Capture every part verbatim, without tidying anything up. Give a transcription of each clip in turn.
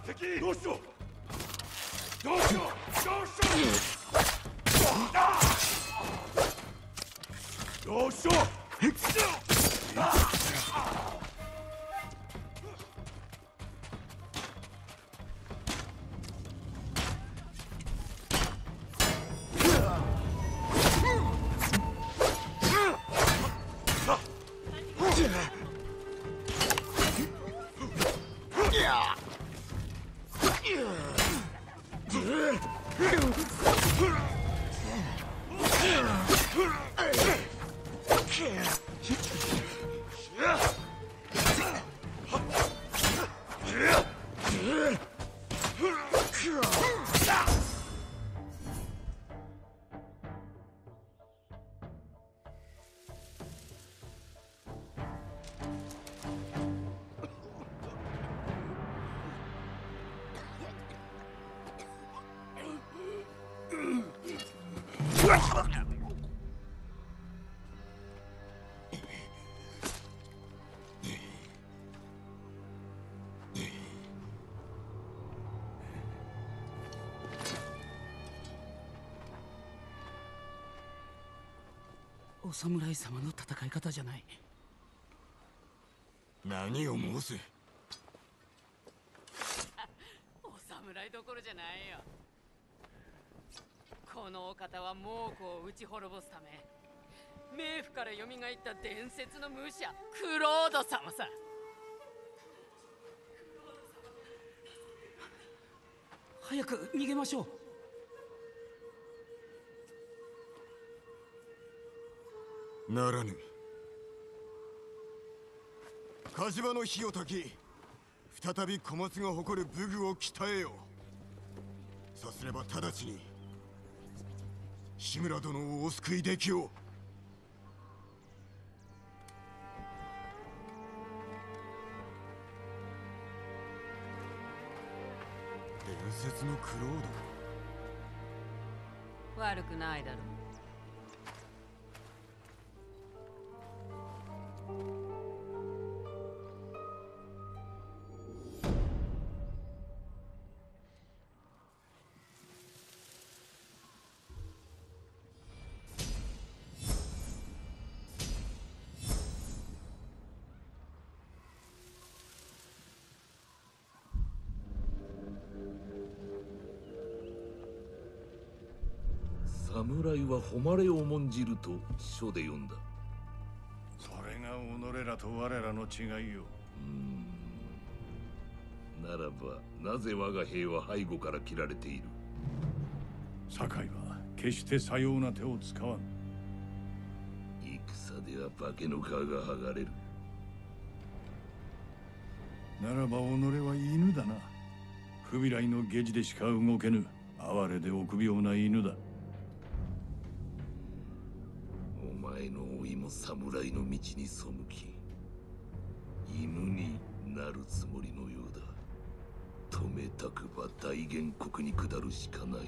敵。どうしようどうしようどうしようどうしようお侍様の戦い方じゃない。 何を申す。 お侍どころじゃないよ。このお方は猛虎を打ち滅ぼすため冥府から蘇った伝説の武者クロード様さ。 早く逃げましょう。 ならぬ。火事場の火を焚き、再び小松が誇る武具を鍛えよう。さすれば直ちに志村殿をお救いできよう。伝説のクロード。 悪くないだろう。 侍は誉れを重んじると書で読んだ。 それが己らと我らの違いよ。 うーんならばなぜ我が兵は背後から切られている。 堺は決してさような手を使わん。 戦では化けの皮が剥がれる。 ならば己は犬だな。不備来の下地でしか動けぬ哀れで臆病な犬だ。 お前の老いも侍の道に背き犬になるつもりのようだ。止めたくば大元国に下るしかない。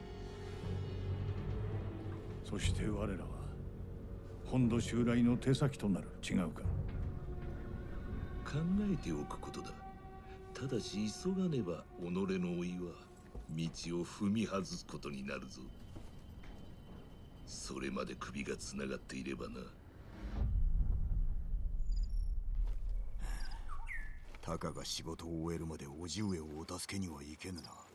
そして我らは本土襲来の手先となる。違うか。 考えておくことだ。ただし急がねば己の老いは道を踏み外すことになるぞ。それまで首がつながっていればな。 たかが仕事を終えるまで叔父上をお助けには行けぬな。